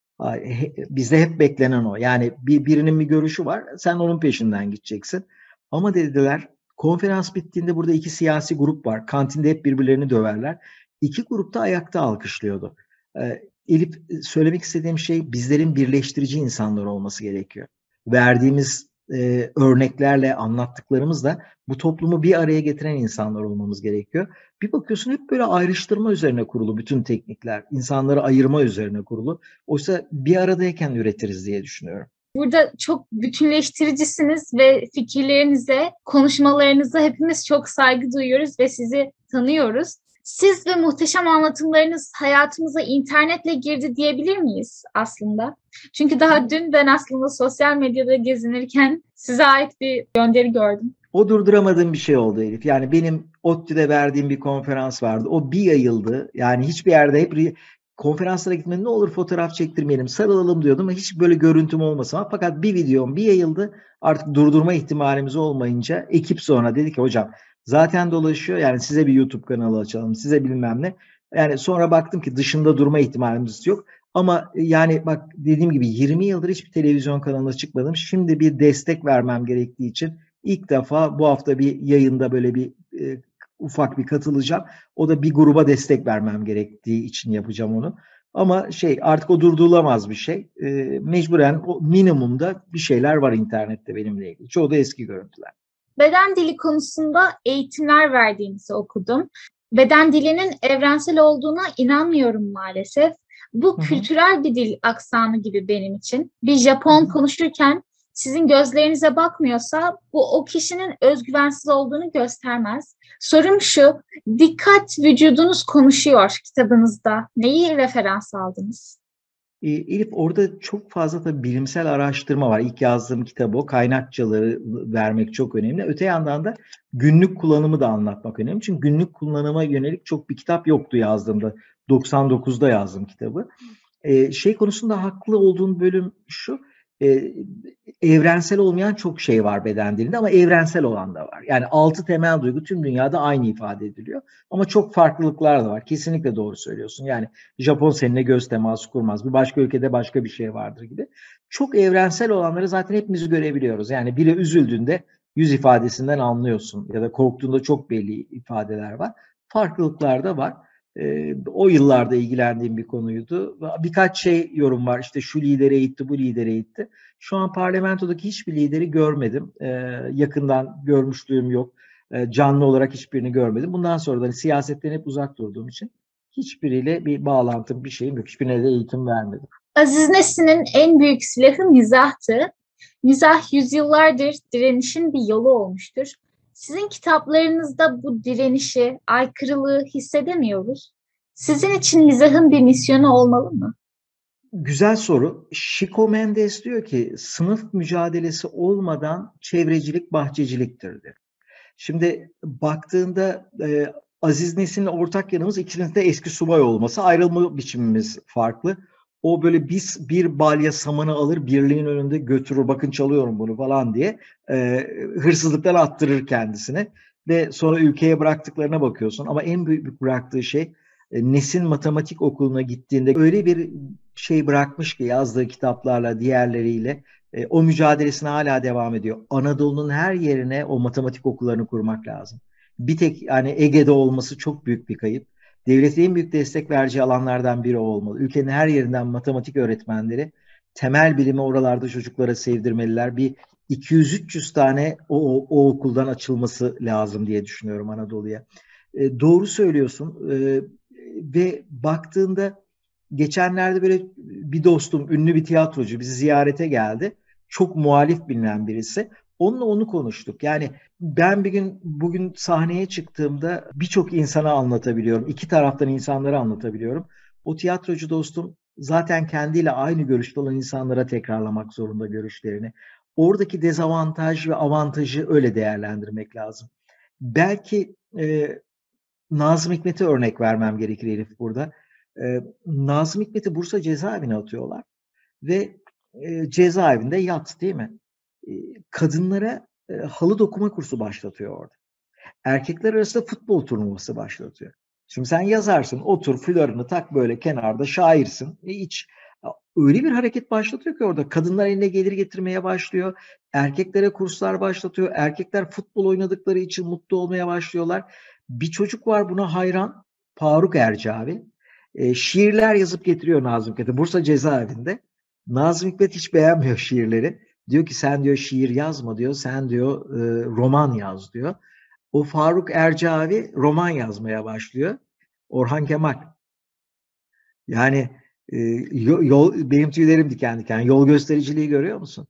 Bizde hep beklenen o. Yani bir, birinin bir görüşü var. Sen onun peşinden gideceksin. Ama dediler konferans bittiğinde burada iki siyasi grup var. Kantinde hep birbirlerini döverler. İki grupta ayakta alkışlıyordu. Ee, Elif söylemek istediğim şey bizlerin birleştirici insanlar olması gerekiyor. Verdiğimiz e, örneklerle, anlattıklarımızla bu toplumu bir araya getiren insanlar olmamız gerekiyor. Bir bakıyorsun hep böyle ayrıştırma üzerine kurulu bütün teknikler. İnsanları ayırma üzerine kurulu. Oysa bir aradayken üretiriz diye düşünüyorum. Burada çok bütünleştiricisiniz ve fikirlerinize, konuşmalarınıza hepimiz çok saygı duyuyoruz ve sizi tanıyoruz. Siz ve muhteşem anlatımlarınız hayatımıza internetle girdi diyebilir miyiz aslında? Çünkü daha dün ben aslında sosyal medyada gezinirken size ait bir gönderi gördüm. O durduramadığım bir şey oldu Elif. Yani benim ODTÜ'de verdiğim bir konferans vardı. O bir yayıldı. Yani hiçbir yerde hep konferanslara gitmenin ne olur fotoğraf çektirmeyelim, sarılalım diyordum ama hiç böyle görüntüm olmasın. Fakat bir videom bir yayıldı. Artık durdurma ihtimalimiz olmayınca ekip sonra dedi ki hocam zaten dolaşıyor. Yani size bir YouTube kanalı açalım, size bilmem ne. Yani sonra baktım ki dışında durma ihtimalimiz yok. Ama yani bak dediğim gibi yirmi yıldır hiçbir televizyon kanalına çıkmadım. Şimdi bir destek vermem gerektiği için İlk defa bu hafta bir yayında böyle bir e, ufak bir katılacağım. O da bir gruba destek vermem gerektiği için yapacağım onu. Ama şey artık o durdurulamaz bir şey. E, mecburen o minimumda bir şeyler var internette benimle ilgili. Çoğu da eski görüntüler. Beden dili konusunda eğitimler verdiğinizi okudum. Beden dilinin evrensel olduğuna inanmıyorum maalesef. Bu Hı hı. kültürel bir dil aksanı gibi benim için. Bir Japon konuşurken sizin gözlerinize bakmıyorsa bu o kişinin özgüvensiz olduğunu göstermez. Sorum şu, dikkat vücudunuz konuşuyor kitabınızda. Neyi referans aldınız? E, Elif orada çok fazla da bilimsel araştırma var. İlk yazdığım kitabı o. Kaynakçaları vermek çok önemli. Öte yandan da günlük kullanımı da anlatmak önemli. Çünkü günlük kullanıma yönelik çok bir kitap yoktu yazdığımda. doksan dokuzda yazdım kitabı. E, şey konusunda haklı olduğun bölüm şu. E, evrensel olmayan çok şey var beden dilinde ama evrensel olan da var. Yani altı temel duygu tüm dünyada aynı ifade ediliyor. Ama çok farklılıklar da var. Kesinlikle doğru söylüyorsun. Yani Japon seninle göz teması kurmaz. Bir başka ülkede başka bir şey vardır gibi. Çok evrensel olanları zaten hepimiz görebiliyoruz. Yani biri üzüldüğünde yüz ifadesinden anlıyorsun. Ya da korktuğunda çok belli ifadeler var. Farklılıklar da var. E, o yıllarda ilgilendiğim bir konuydu. Birkaç şey yorum var. İşte şu lidere eğitti, bu lidere eğitti. Şu an parlamentodaki hiçbir lideri görmedim. E, yakından görmüşlüğüm yok. E, canlı olarak hiçbirini görmedim. Bundan sonra da hani siyasetten hep uzak durduğum için Hiçbiriyle bir bağlantım, bir şeyim yok. Hiçbirine de eğitim vermedim. Aziz Nesin'in en büyük silahı mizahtı. Mizah yüzyıllardır direnişin bir yolu olmuştur. Sizin kitaplarınızda bu direnişi, aykırılığı hissedemiyoruz. Sizin için mizahın bir misyonu olmalı mı? Güzel soru. Chico Mendes diyor ki sınıf mücadelesi olmadan çevrecilik bahçeciliktir diyor. Şimdi baktığında e, Aziz Nesin'le ortak yanımız ikimizin de eski subay olması. Ayrılma biçimimiz farklı. O böyle biz bir balya samanı alır birliğin önünde götürür. Bakın çalıyorum bunu falan diye e, hırsızlıktan attırır kendisini. Ve sonra ülkeye bıraktıklarına bakıyorsun. Ama en büyük bıraktığı şey e, Nesin matematik okuluna gittiğinde öyle bir şey bırakmış ki yazdığı kitaplarla diğerleriyle e, o mücadelesine hala devam ediyor. Anadolu'nun her yerine o matematik okullarını kurmak lazım. Bir tek yani Ege'de olması çok büyük bir kayıp. Devletin en büyük destek vereceği alanlardan biri o olmalı. Ülkenin her yerinden matematik öğretmenleri temel bilimi oralarda çocuklara sevdirmeliler. Bir iki yüz üç yüz tane o, o, o okuldan açılması lazım diye düşünüyorum Anadolu'ya. E, doğru söylüyorsun. E, ve baktığında geçenlerde böyle bir dostum, ünlü bir tiyatrocu bizi ziyarete geldi. Çok muhalif bilinen birisi. Onunla onu konuştuk. Yani ben bir gün bugün sahneye çıktığımda birçok insana anlatabiliyorum. İki taraftan insanları anlatabiliyorum. O tiyatrocu dostum zaten kendiyle aynı görüşte olan insanlara tekrarlamak zorunda görüşlerini. Oradaki dezavantaj ve avantajı öyle değerlendirmek lazım. Belki e, Nazım Hikmet'e örnek vermem gerekir Elif burada. Ee, Nazım Hikmet'i Bursa cezaevine atıyorlar ve e, cezaevinde yat değil mi? E, kadınlara e, halı dokuma kursu başlatıyor orada. Erkekler arasında futbol turnuvası başlatıyor. Şimdi sen yazarsın, otur flörünü tak böyle kenarda şairsin. E, hiç öyle bir hareket başlatıyor ki orada kadınlar eline gelir getirmeye başlıyor. Erkeklere kurslar başlatıyor. Erkekler futbol oynadıkları için mutlu olmaya başlıyorlar. Bir çocuk var buna hayran. Faruk Ercavi. E, şiirler yazıp getiriyor Nazım Hikmet'e. Bursa cezaevinde. Nazım Hikmet hiç beğenmiyor şiirleri. Diyor ki sen diyor şiir yazma diyor. Sen diyor e, roman yaz diyor. O Faruk Ercavi roman yazmaya başlıyor. Orhan Kemal. Yani e, yol, benim tüylerim diken diken. Yol göstericiliği görüyor musun?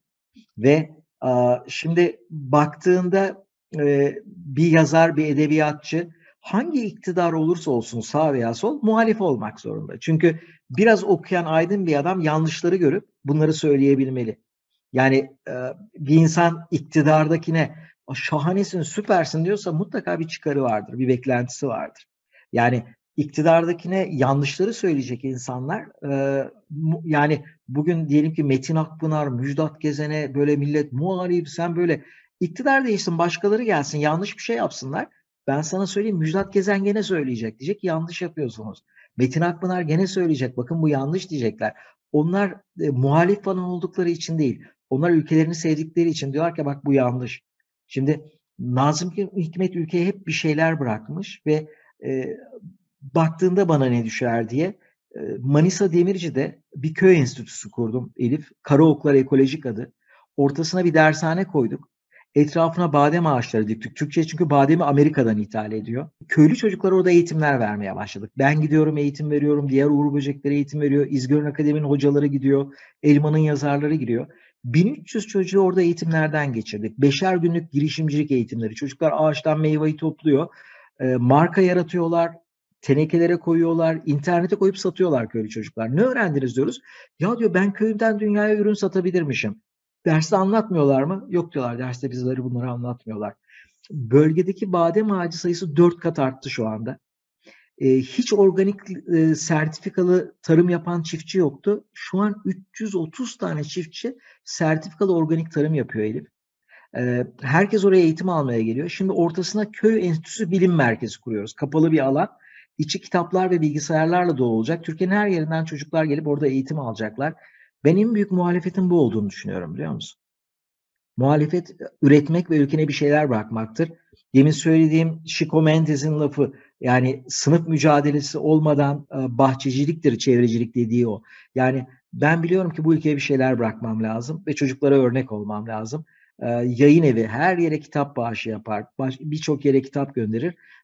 Ve a, şimdi baktığında e, bir yazar, bir edebiyatçı hangi iktidar olursa olsun sağ veya sol muhalif olmak zorunda. Çünkü biraz okuyan aydın bir adam yanlışları görüp bunları söyleyebilmeli. Yani e, bir insan iktidardakine şahanesin, süpersin diyorsa mutlaka bir çıkarı vardır, bir beklentisi vardır. Yani iktidardakine yanlışları söyleyecek insanlar e, yani bugün diyelim ki Metin Akpınar, Müjdat Gezen'e böyle millet muhalif sen böyle iktidar değişsin başkaları gelsin yanlış bir şey yapsınlar. Ben sana söyleyeyim Müjdat Gezen gene söyleyecek diyecek yanlış yapıyorsunuz. Metin Akpınar gene söyleyecek bakın bu yanlış diyecekler. Onlar e, muhalif falan oldukları için değil. Onlar ülkelerini sevdikleri için diyorlar ki bak bu yanlış. Şimdi Nazım Hikmet ülkeye hep bir şeyler bırakmış ve e, baktığında bana ne düşer diye e, Manisa Demirci'de bir köy enstitüsü kurdum Elif. Karaoklar Ekolojik adı. Ortasına bir dershane koyduk. Etrafına badem ağaçları diktik. Türkçe çünkü bademi Amerika'dan ithal ediyor. Köylü çocuklar orada eğitimler vermeye başladık. Ben gidiyorum eğitim veriyorum. Diğer Uğur Böcekleri eğitim veriyor. İzgör'ün Akademi'nin hocaları gidiyor. Elman'ın yazarları gidiyor. bin üç yüz çocuğu orada eğitimlerden geçirdik. Beşer günlük girişimcilik eğitimleri. Çocuklar ağaçtan meyveyi topluyor. E, marka yaratıyorlar. Tenekelere koyuyorlar. İnternete koyup satıyorlar köylü çocuklar. Ne öğrendiniz diyoruz. Ya diyor ben köyümden dünyaya ürün satabilirmişim. Derste anlatmıyorlar mı? Yok diyorlar. Derste bizleri bunları anlatmıyorlar. Bölgedeki badem ağacı sayısı dört kat arttı şu anda. Ee, hiç organik e, sertifikalı tarım yapan çiftçi yoktu. Şu an üç yüz otuz tane çiftçi sertifikalı organik tarım yapıyor Elif. Ee, herkes oraya eğitim almaya geliyor. Şimdi ortasına köy enstitüsü bilim merkezi kuruyoruz. Kapalı bir alan. İçi kitaplar ve bilgisayarlarla dolu olacak. Türkiye'nin her yerinden çocuklar gelip orada eğitim alacaklar. Benim en büyük muhalefetin bu olduğunu düşünüyorum biliyor musun? Muhalefet üretmek ve ülkene bir şeyler bırakmaktır. Demin söylediğim Chico Mendes'in lafı yani sınıf mücadelesi olmadan e, bahçeciliktir çevrecilik dediği o. Yani ben biliyorum ki bu ülkeye bir şeyler bırakmam lazım ve çocuklara örnek olmam lazım. E, yayın evi her yere kitap bağışı yapar. Birçok yere kitap gönderir.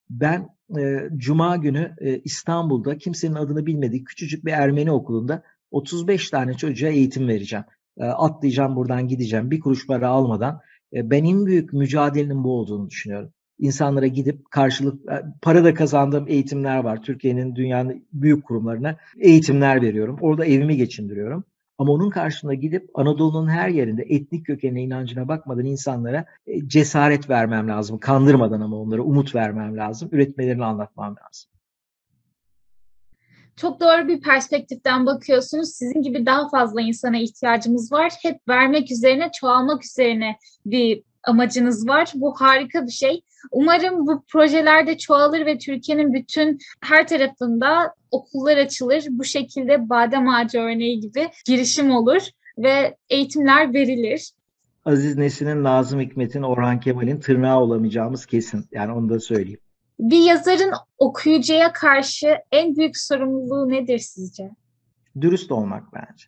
Ben e, Cuma günü e, İstanbul'da kimsenin adını bilmediği küçücük bir Ermeni okulunda otuz beş tane çocuğa eğitim vereceğim. E, atlayacağım buradan gideceğim bir kuruş para almadan. E, ben en büyük mücadelenin bu olduğunu düşünüyorum. İnsanlara gidip karşılık e, para da kazandığım eğitimler var. Türkiye'nin, dünyanın büyük kurumlarına eğitimler veriyorum. Orada evimi geçindiriyorum. Ama onun karşılığında gidip Anadolu'nun her yerinde etnik kökenine, inancına bakmadan insanlara e, cesaret vermem lazım. Kandırmadan ama onlara umut vermem lazım. Üretmelerini anlatmam lazım. Çok doğru bir perspektiften bakıyorsunuz. Sizin gibi daha fazla insana ihtiyacımız var. Hep vermek üzerine, çoğalmak üzerine bir amacınız var. Bu harika bir şey. Umarım bu projelerde çoğalır ve Türkiye'nin bütün her tarafında okullar açılır. Bu şekilde badem ağacı örneği gibi girişim olur ve eğitimler verilir. Aziz Nesin'in, Nazım Hikmet'in, Orhan Kemal'in tırnağı olamayacağımız kesin. Yani onu da söyleyeyim. Bir yazarın okuyucuya karşı en büyük sorumluluğu nedir sizce? Dürüst olmak bence.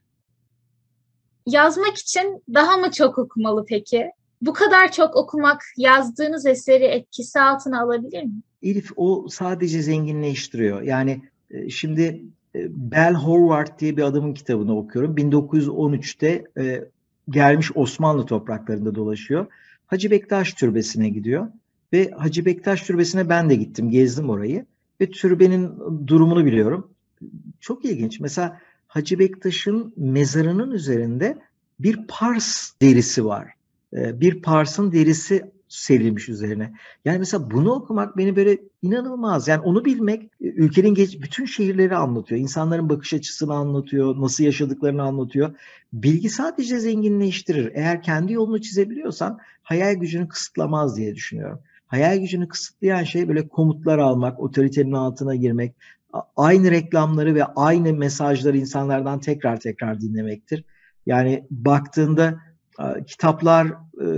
Yazmak için daha mı çok okumalı peki? Bu kadar çok okumak yazdığınız eseri etkisi altına alabilir mi? Elif, o sadece zenginleştiriyor. Yani e, şimdi e, Bell Howard diye bir adamın kitabını okuyorum. bin dokuz yüz on üçte e, gelmiş Osmanlı topraklarında dolaşıyor. Hacı Bektaş Türbesi'ne gidiyor. Ve Hacı Bektaş Türbesi'ne ben de gittim, gezdim orayı. Ve türbenin durumunu biliyorum. Çok ilginç. Mesela Hacı Bektaş'ın mezarının üzerinde bir pars derisi var. E, bir parsın derisi serilmiş üzerine. Yani mesela bunu okumak beni böyle inanılmaz. Yani onu bilmek ülkenin geç, bütün şehirleri anlatıyor. İnsanların bakış açısını anlatıyor. Nasıl yaşadıklarını anlatıyor. Bilgi sadece zenginleştirir. Eğer kendi yolunu çizebiliyorsan hayal gücünü kısıtlamaz diye düşünüyorum. Hayal gücünü kısıtlayan şey böyle komutlar almak, otoritenin altına girmek, aynı reklamları ve aynı mesajları insanlardan tekrar tekrar dinlemektir. Yani baktığında kitaplar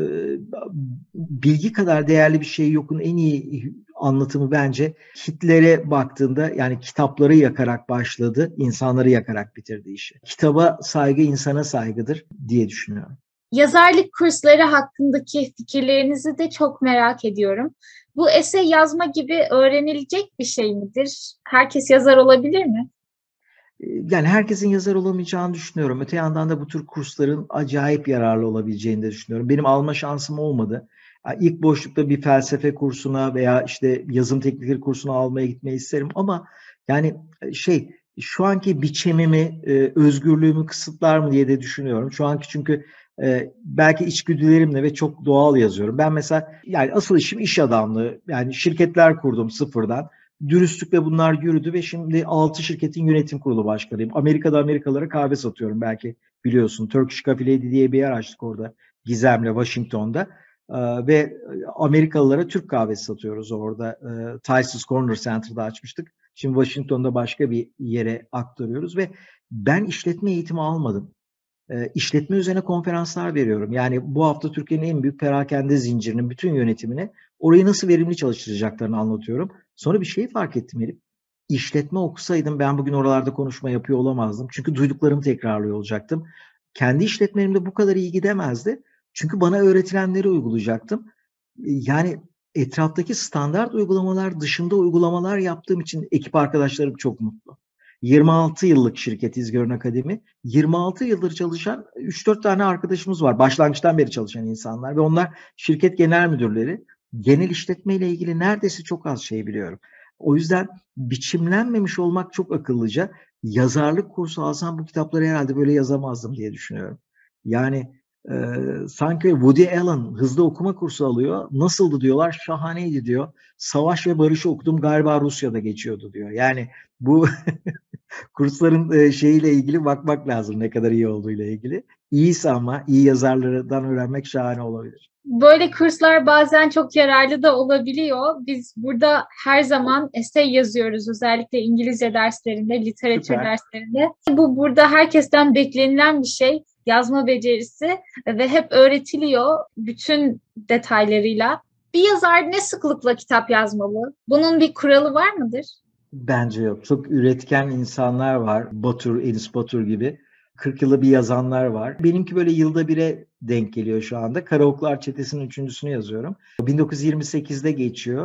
bilgi kadar değerli bir şey yokun en iyi anlatımı bence Hitler'e baktığında, yani kitapları yakarak başladı, insanları yakarak bitirdi işi. Kitaba saygı insana saygıdır diye düşünüyorum. Yazarlık kursları hakkındaki fikirlerinizi de çok merak ediyorum. Bu essay yazma gibi öğrenilecek bir şey midir? Herkes yazar olabilir mi? Yani herkesin yazar olamayacağını düşünüyorum. Öte yandan da bu tür kursların acayip yararlı olabileceğini de düşünüyorum. Benim alma şansım olmadı. Yani ilk boşlukta bir felsefe kursuna veya işte yazım teknikleri kursuna almaya gitmeyi isterim ama yani şey şu anki biçimimi, özgürlüğümü kısıtlar mı diye de düşünüyorum. Şu anki çünkü belki içgüdülerimle ve çok doğal yazıyorum. Ben mesela yani asıl işim iş adamlığı. Yani şirketler kurdum sıfırdan. Dürüstlükle bunlar yürüdü ve şimdi altı şirketin yönetim kurulu başkanıyım. Amerika'da Amerikalılara kahve satıyorum, belki biliyorsun. Turkish Coffee Lady diye bir yer açtık orada Gizem'le Washington'da. Ee, ve Amerikalılara Türk kahvesi satıyoruz orada. Ee, Tyson's Corner Center'da açmıştık. Şimdi Washington'da başka bir yere aktarıyoruz ve ben işletme eğitimi almadım. E, işletme üzerine konferanslar veriyorum. Yani bu hafta Türkiye'nin en büyük perakende zincirinin bütün yönetimine orayı nasıl verimli çalıştıracaklarını anlatıyorum. Sonra bir şey fark ettim Elif. İşletme okusaydım ben bugün oralarda konuşma yapıyor olamazdım. Çünkü duyduklarımı tekrarlıyor olacaktım. Kendi işletmemde bu kadar iyi gidemezdi. Çünkü bana öğretilenleri uygulayacaktım. Yani etraftaki standart uygulamalar dışında uygulamalar yaptığım için ekip arkadaşlarım çok mutlu. yirmi altı yıllık şirket İzgörün Akademi. yirmi altı yıldır çalışan üç dört tane arkadaşımız var. Başlangıçtan beri çalışan insanlar ve onlar şirket genel müdürleri. Genel işletme ile ilgili neredeyse çok az şey biliyorum. O yüzden biçimlenmemiş olmak çok akıllıca. Yazarlık kursu alsam bu kitapları herhalde böyle yazamazdım diye düşünüyorum. Yani e, sanki Woody Allen hızlı okuma kursu alıyor. Nasıldı diyorlar, şahaneydi diyor. Savaş ve Barış'ı okudum, galiba Rusya'da geçiyordu diyor. Yani bu kursların şeyiyle ilgili bakmak lazım, ne kadar iyi olduğuyla ilgili. İyiyse ama iyi yazarlardan öğrenmek şahane olabilir. Böyle kurslar bazen çok yararlı da olabiliyor. Biz burada her zaman essay yazıyoruz, özellikle İngilizce derslerinde, literatür Süper. derslerinde. Bu burada herkesten beklenilen bir şey, yazma becerisi ve hep öğretiliyor bütün detaylarıyla. Bir yazar ne sıklıkla kitap yazmalı? Bunun bir kuralı var mıdır? Bence yok. Çok üretken insanlar var. Batur, Enis Batur gibi. kırk yılı bir yazanlar var. Benimki böyle yılda bire denk geliyor şu anda. Karaoklar Çetesi'nin üçüncüsünü yazıyorum. bin dokuz yüz yirmi sekizde geçiyor.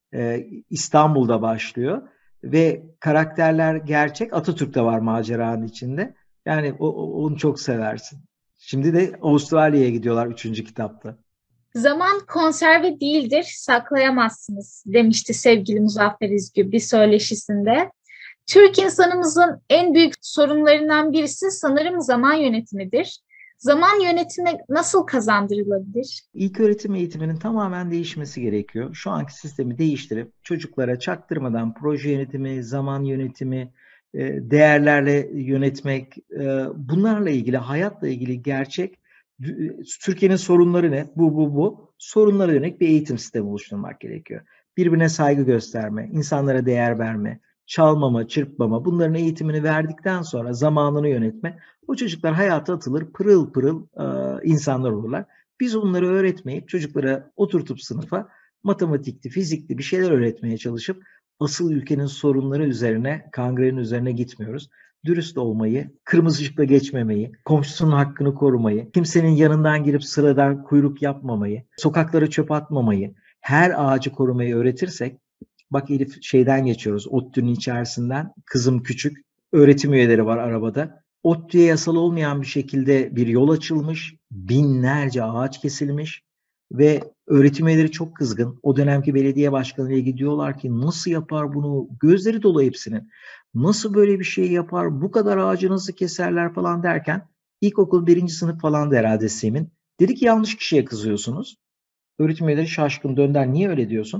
e, İstanbul'da başlıyor ve karakterler gerçek. Atatürk de var maceranın içinde. Yani o, o- onu çok seversin. Şimdi de Avustralya'ya gidiyorlar üçüncü kitapta. Zaman konserve değildir, saklayamazsınız demişti sevgili Muzaffer İzgü bir söyleşisinde. Türk insanımızın en büyük sorunlarından birisi sanırım zaman yönetimidir. Zaman yönetimi nasıl kazandırılabilir? İlköğretim eğitiminin tamamen değişmesi gerekiyor. Şu anki sistemi değiştirip çocuklara çaktırmadan proje yönetimi, zaman yönetimi, e, değerlerle yönetmek, e, bunlarla ilgili, hayatla ilgili gerçek, Türkiye'nin sorunları ne? Bu, bu, bu. Sorunlara yönelik bir eğitim sistemi oluşturmak gerekiyor. Birbirine saygı gösterme, insanlara değer verme, çalmama, çırpmama, bunların eğitimini verdikten sonra zamanını yönetme. O çocuklar hayata atılır, pırıl pırıl e, insanlar olurlar. Biz onları öğretmeyip çocuklara oturtup sınıfa matematikli, fizikli bir şeyler öğretmeye çalışıp asıl ülkenin sorunları üzerine, kangrenin üzerine gitmiyoruz. Dürüst olmayı, kırmızı ışıkla geçmemeyi, komşusunun hakkını korumayı, kimsenin yanından girip sıradan kuyruk yapmamayı, sokaklara çöp atmamayı, her ağacı korumayı öğretirsek, bak Elif şeyden geçiyoruz, ODTÜ'nün içerisinden, kızım küçük, öğretim üyeleri var arabada. ODTÜ'ye yasal olmayan bir şekilde bir yol açılmış, binlerce ağaç kesilmiş ve öğretim üyeleri çok kızgın. O dönemki belediye başkanıyla gidiyorlar ki nasıl yapar bunu? Gözleri dolu hepsinin. Nasıl böyle bir şey yapar? Bu kadar ağacı nasıl keserler falan derken ilkokul birinci sınıf falan da herhalde Sem'in. Dedi ki yanlış kişiye kızıyorsunuz. Öğretim üyeleri şaşkın dönder. Niye öyle diyorsun?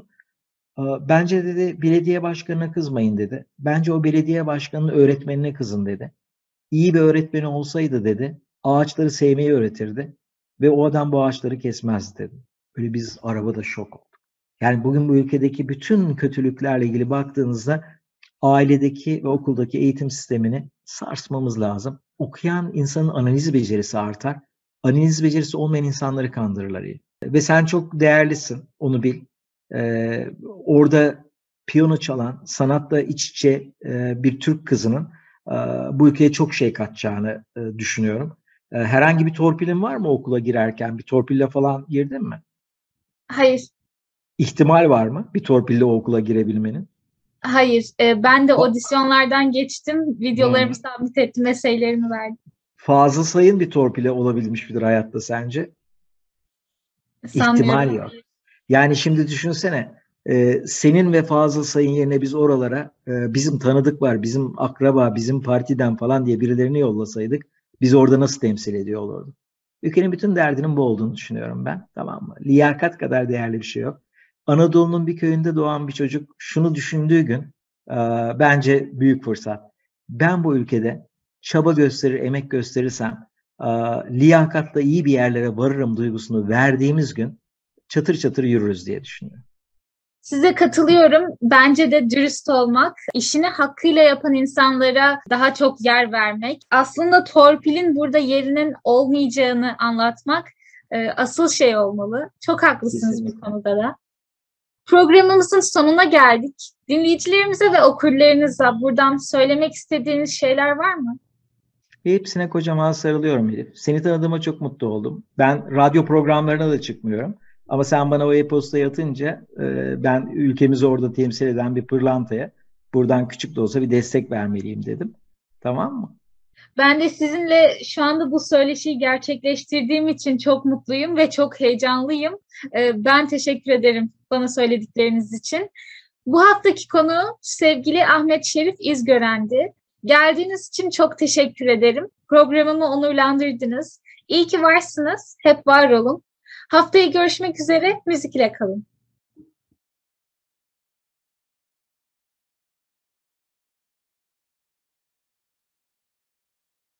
Bence dedi belediye başkanına kızmayın dedi. Bence o belediye başkanının öğretmenine kızın dedi. İyi bir öğretmeni olsaydı dedi, ağaçları sevmeyi öğretirdi ve o adam bu ağaçları kesmezdi dedi. Böyle biz arabada şok olduk. Yani bugün bu ülkedeki bütün kötülüklerle ilgili baktığınızda ailedeki ve okuldaki eğitim sistemini sarsmamız lazım. Okuyan insanın analiz becerisi artar. Analiz becerisi olmayan insanları kandırırlar. Ve sen çok değerlisin, onu bil. Ee, orada piyano çalan, sanatla iç içe e, bir Türk kızının e, bu ülkeye çok şey katacağını e, düşünüyorum. E, herhangi bir torpilin var mı okula girerken? Bir torpille falan girdin mi? Hayır, İhtimal var mı bir torpille o okula girebilmenin? hayır. Ee, ben de O, audisyonlardan geçtim. Videolarımı hmm. sabit ettim, mesajlarımı verdim. Fazıl Say'ın bir torpile olabilmiş midir hayatta sence? İhtimal Sanmıyorum. yok. Yani şimdi düşünsene, e, senin ve Fazıl Say'ın yerine biz oralara e, bizim tanıdık var, bizim akraba, bizim partiden falan diye birilerini yollasaydık biz orada nasıl temsil ediyor olurduk? Ülkenin bütün derdinin bu olduğunu düşünüyorum ben. Tamam mı? Liyakat kadar değerli bir şey yok. Anadolu'nun bir köyünde doğan bir çocuk şunu düşündüğü gün e, bence büyük fırsat. Ben bu ülkede çaba gösterir, emek gösterirsem e, liyakatla iyi bir yerlere varırım duygusunu verdiğimiz gün çatır çatır yürürüz diye düşünüyorum. Size katılıyorum. Bence de dürüst olmak, işini hakkıyla yapan insanlara daha çok yer vermek, aslında torpilin burada yerinin olmayacağını anlatmak e, asıl şey olmalı. Çok haklısınız bu Kesinlikle. konuda da. Programımızın sonuna geldik. Dinleyicilerimize ve okurlarınıza buradan söylemek istediğiniz şeyler var mı? Hepsine kocaman sarılıyorum Elif. Seni tanıdığıma çok mutlu oldum. Ben radyo programlarına da çıkmıyorum. Ama sen bana o e-postayı atınca e, ben ülkemizi orada temsil eden bir pırlantaya buradan küçük de olsa bir destek vermeliyim dedim. Tamam mı? Ben de sizinle şu anda bu söyleşiyi gerçekleştirdiğim için çok mutluyum ve çok heyecanlıyım. Ee, Ben teşekkür ederim bana söyledikleriniz için. Bu haftaki konu sevgili Ahmet Şerif İzgören'di. Geldiğiniz için çok teşekkür ederim. Programımı onurlandırdınız. İyi ki varsınız. Hep var olun. Haftaya görüşmek üzere. Müzik ile kalın.